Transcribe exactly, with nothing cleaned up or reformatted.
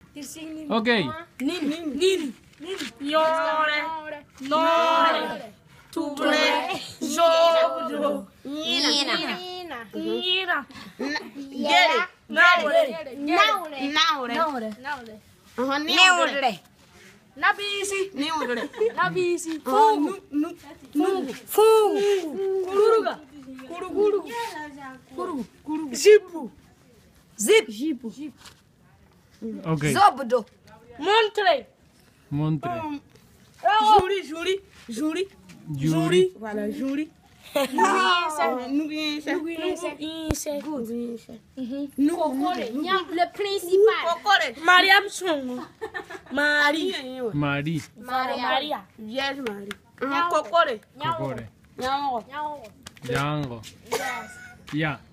Ok. Nini. Nini. Yore. Nore. Tubre. Jodo. Nina. Nina. Nina. Get it. Naure. Naure. Naure. Naure. Uh-huh. Naure. Nabisi. Naure. Nabisi. Fogo. Fogo. Fogo. Kuruga. Kurugu. Kurugu. Kurugu. Zipo. Zip. Zipo. Ok. Zobdo. Montre. Montre. Juri, juri, juri. Juri. Voilà, juri. Nougouinse. Nougouinse. Nougouinse. Kokore. Le principal. Kokore. Mariam Songo. Marie. Marie. Maria. Yes, Marie. Kokore. Kokore. Nyango. Django. Ya.